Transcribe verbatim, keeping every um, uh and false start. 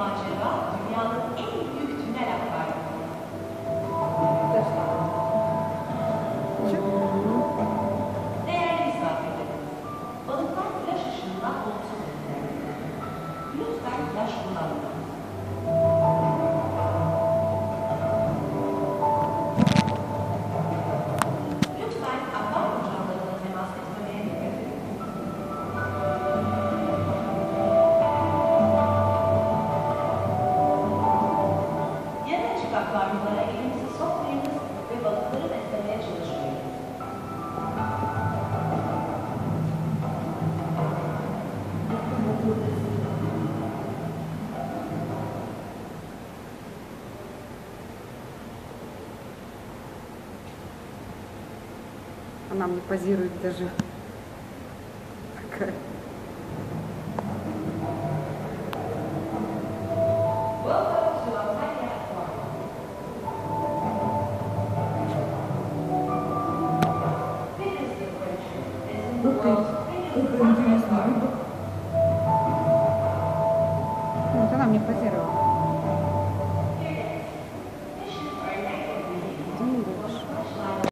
macera dünyanın en büyük tünel akvaryumu. Değerli misafirlerimiz, balıklar flaş ışığından olumsuz etkilenir. Lütfen flaş kullanmayın. Lütfen akvaryum camlarına temas etmemeye dikkat edin. Yarı açık akvaryumlara elinizi sokmayınız ve balıkları beslemeye çalışmayın. Она мне позирует даже. Такая. Welcome to Antalya Aquarium. Biggest adventure is in the world's biggest aquarium. Вот она мне позировала.